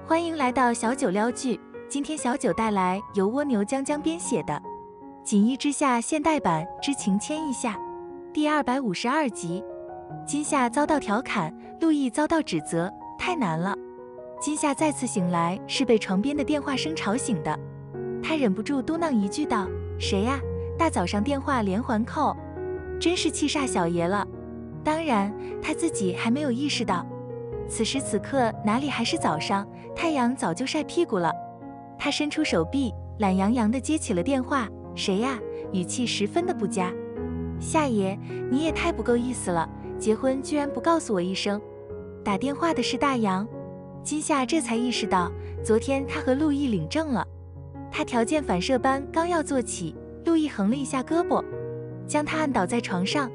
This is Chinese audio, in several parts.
欢迎来到小九撩剧，今天小九带来由蜗牛江江编写的《锦衣之下》现代版之情牵一下第252集。今夏遭到调侃，陆毅遭到指责，太难了。今夏再次醒来是被床边的电话声吵醒的，他忍不住嘟囔一句道：“谁呀？大早上电话连环扣，真是气煞小爷了。”当然，他自己还没有意识到。此时此刻哪里还是早上，太阳早就晒屁股了。他伸出手臂，懒洋洋地接起了电话。谁呀？语气十分的不佳。夏爷，你也太不够意思了，结婚居然不告诉我一声。打电话的是大洋。今夏这才意识到，昨天他和陆毅领证了。他条件反射般刚要坐起，陆毅横了一下胳膊，将他按倒在床上。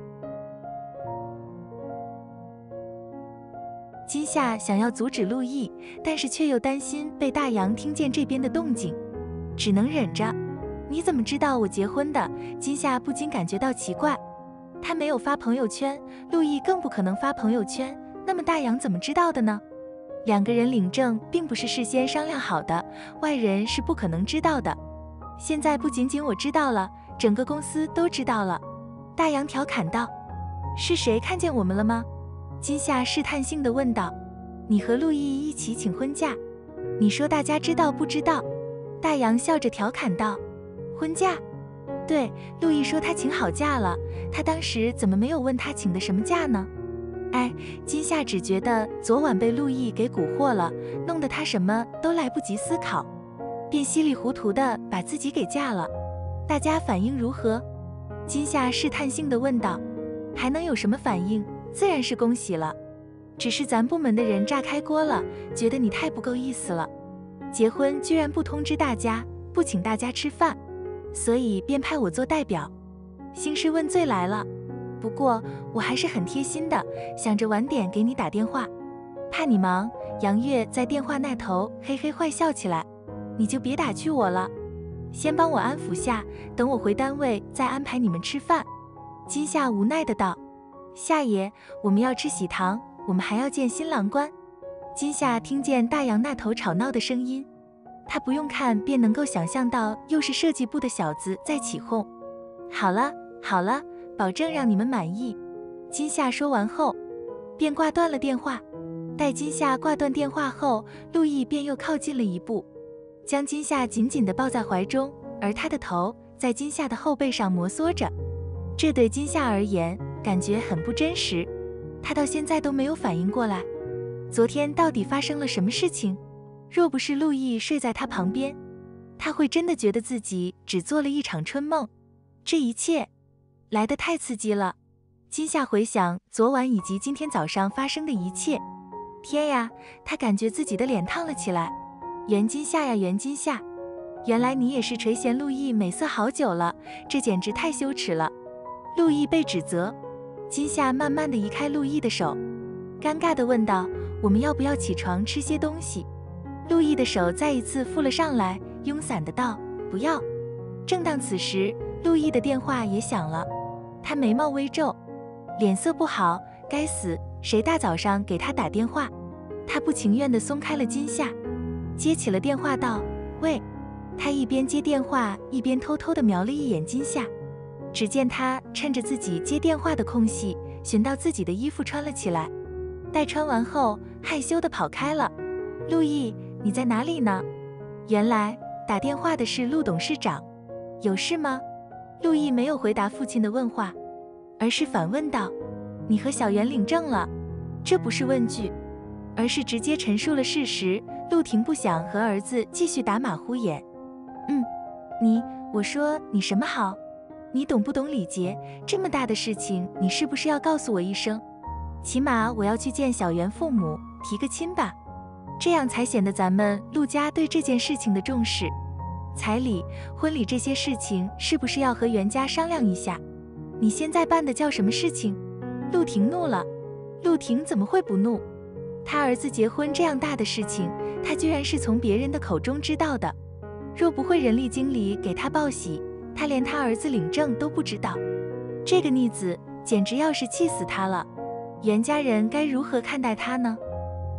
今夏想要阻止陆毅，但是却又担心被大洋听见这边的动静，只能忍着。你怎么知道我结婚的？今夏不禁感觉到奇怪。他没有发朋友圈，陆毅更不可能发朋友圈，那么大洋怎么知道的呢？两个人领证并不是事先商量好的，外人是不可能知道的。现在不仅仅我知道了，整个公司都知道了。大洋调侃道：“是谁看见我们了吗？”今夏试探性地问道：“你和陆毅一起请婚假，你说大家知道不知道？”大洋笑着调侃道：“婚假？对，陆毅说他请好假了，他当时怎么没有问他请的什么假呢？”哎，今夏只觉得昨晚被陆毅给蛊惑了，弄得他什么都来不及思考，便稀里糊涂地把自己给嫁了。大家反应如何？今夏试探性地问道。还能有什么反应？自然是恭喜了，只是咱部门的人炸开锅了，觉得你太不够意思了，结婚居然不通知大家，不请大家吃饭，所以便派我做代表，兴师问罪来了。不过我还是很贴心的，想着晚点给你打电话，怕你忙。杨月在电话那头嘿嘿坏笑起来，你就别打趣我了，先帮我安抚下，等我回单位再安排你们吃饭。今夏无奈的道：“夏爷，我们要吃喜糖，我们还要见新郎官。”今夏听见大洋那头吵闹的声音，他不用看便能够想象到又是设计部的小子在起哄。好了好了，保证让你们满意。今夏说完后便挂断了电话。待今夏挂断电话后，陆毅便又靠近了一步，将今夏紧紧地抱在怀中，而他的头在今夏的后背上摩挲着。这对今夏而言感觉很不真实，他到现在都没有反应过来，昨天到底发生了什么事情？若不是陆毅睡在他旁边，他会真的觉得自己只做了一场春梦。这一切来得太刺激了。今夏回想昨晚以及今天早上发生的一切，天呀，他感觉自己的脸烫了起来。袁今夏呀袁今夏，原来你也是垂涎陆毅美色好久了，这简直太羞耻了。陆毅被指责，今夏慢慢地移开陆毅的手，尴尬地问道：“我们要不要起床吃些东西？”陆毅的手再一次附了上来，慵懒地道：“不要。”正当此时，陆毅的电话也响了，他眉毛微皱，脸色不好，该死，谁大早上给他打电话？他不情愿地松开了今夏，接起了电话道：“喂。”他一边接电话一边偷偷地瞄了一眼今夏，只见他趁着自己接电话的空隙，寻到自己的衣服穿了起来，待穿完后害羞地跑开了。陆毅，你在哪里呢？原来打电话的是陆董事长。有事吗？陆毅没有回答父亲的问话，而是反问道：“你和小袁领证了？”这不是问句，而是直接陈述了事实。陆婷不想和儿子继续打马虎眼。我说你什么好？你懂不懂礼节？这么大的事情，你是不是要告诉我一声？起码我要去见小袁父母，提个亲吧，这样才显得咱们陆家对这件事情的重视。彩礼、婚礼这些事情，是不是要和袁家商量一下？你现在办的叫什么事情？陆婷怒了。陆婷怎么会不怒？他儿子结婚这样大的事情，他居然是从别人的口中知道的。若不会人力经理给他报喜，他连他儿子领证都不知道。这个逆子简直要是气死他了。袁家人该如何看待他呢？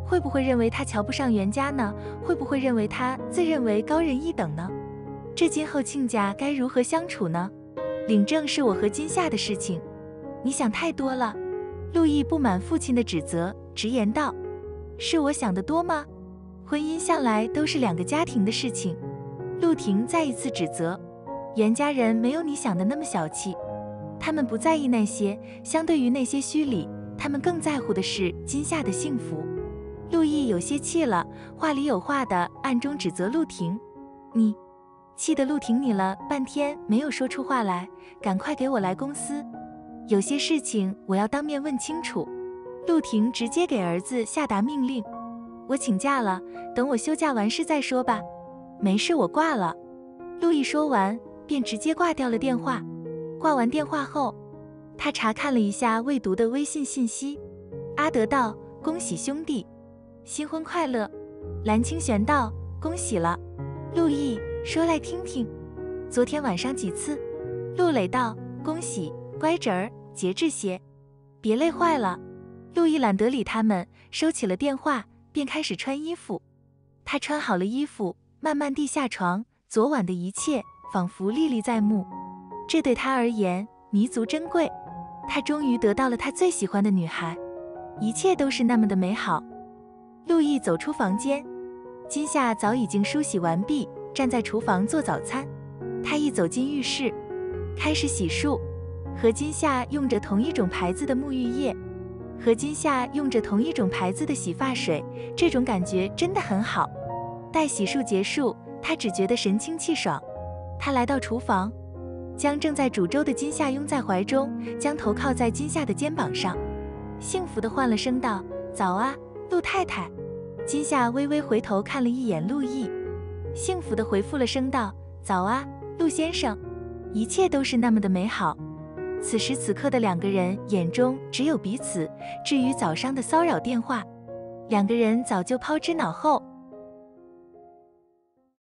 会不会认为他瞧不上袁家呢？会不会认为他自认为高人一等呢？这今后亲家该如何相处呢？领证是我和金夏的事情，你想太多了。陆毅不满父亲的指责，直言道：是我想得多吗？婚姻向来都是2个家庭的事情。陆婷再一次指责，袁家人没有你想的那么小气，他们不在意那些，相对于那些虚礼，他们更在乎的是金夏的幸福。陆毅有些气了，话里有话的暗中指责陆婷：你……气得陆婷你了半天没有说出话来，赶快给我来公司，有些事情我要当面问清楚。陆婷直接给儿子下达命令：我请假了，等我休假完事再说吧。没事，我挂了。陆毅说完便直接挂掉了电话。挂完电话后，他查看了一下未读的微信信息。阿德道：恭喜兄弟，新婚快乐。蓝清玄道：恭喜了。陆毅说来听听，昨天晚上几次？陆磊道：恭喜，乖侄儿，节制些，别累坏了。陆毅懒得理他们，收起了电话，便开始穿衣服。他穿好了衣服，慢慢地下床，昨晚的一切仿佛历历在目，这对他而言弥足珍贵。他终于得到了他最喜欢的女孩，一切都是那么的美好。陆毅走出房间，金夏早已经梳洗完毕，站在厨房做早餐。他一走进浴室，开始洗漱，和金夏用着同一种牌子的沐浴液，和金夏用着同一种牌子的洗发水，这种感觉真的很好。待洗漱结束，他只觉得神清气爽。他来到厨房，将正在煮粥的金夏拥在怀中，将头靠在金夏的肩膀上，幸福地唤了声道：早啊，陆太太。金夏微微回头看了一眼陆毅，幸福地回复了声道：早啊，陆先生。一切都是那么的美好。此时此刻的2个人眼中只有彼此，至于早上的骚扰电话，2个人早就抛之脑后。